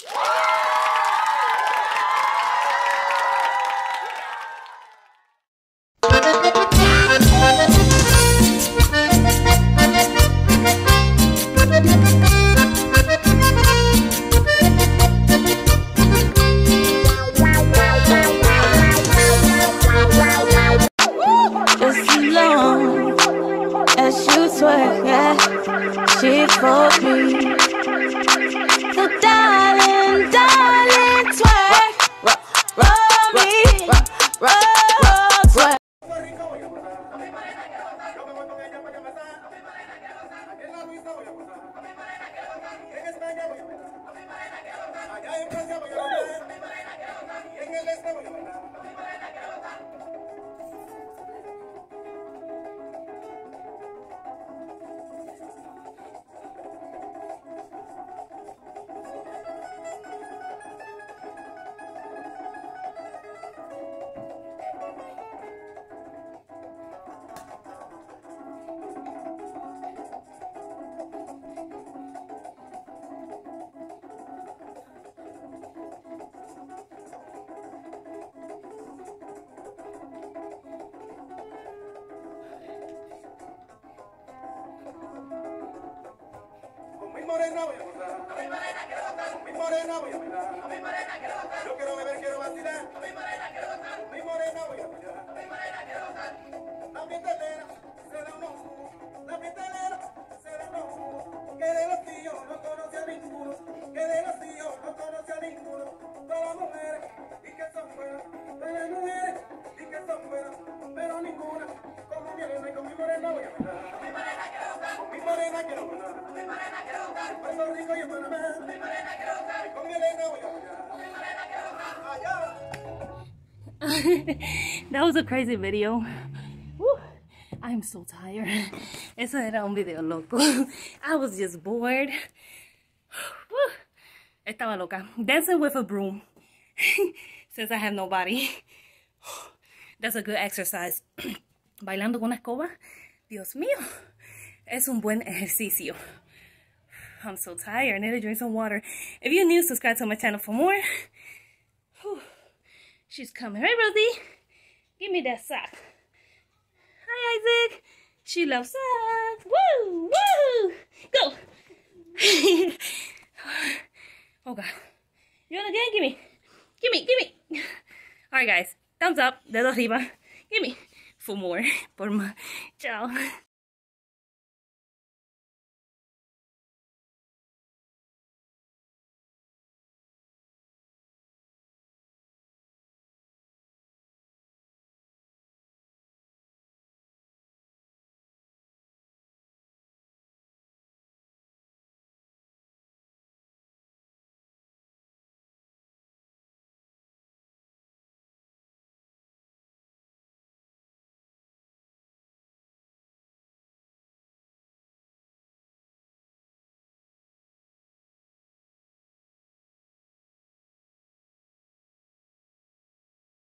She for me. So darling, darling, twerk, roll me, roll, twerk. Morena voy a gozar, a mi morena quiero gozar, mi morena voy a bailar, a mi morena quiero gozar, yo quiero beber, quiero vacilar, a mi morena quiero gozar, mi morena voy a bailar, a mi morena quiero gozar, la pietelera será un ojo, la pietelera será un ojo, que de los tíos no conoce a ninguno, que de los tíos no conoce a ninguno, todas las mujeres y que son buenas, todas las mujeres y que son buenas, pero ninguna como mi Elena y con mi morena voy a bailar, a mi morena quiero gozar, mi morena quiero bailar, a mi morena quiero gozar. Puerto Rico y en Panamá, mi morena quiero gozar, y con mi Elena voy a bailar, mi morena quiero gozar, allá. That was a crazy video. Woo. I'm so tired. Eso era un video loco. I was just bored. Woo. Estaba loca. Dancing with a broom. Since I have no body. That's a good exercise. Bailando con una escoba. Dios mío. Es un buen ejercicio. I'm so tired. I need to drink some water. If you're new, subscribe to my channel for more. Whew. She's coming. Hey, Rosie. Give me that sock. Hi, Isaac. She loves socks. Woo! Woo! Go! Oh, God. You want again? Gimme. Gimme. Gimme. Alright, guys. Thumbs up. Dedo arriba. Gimme. For more. Por más. Ciao.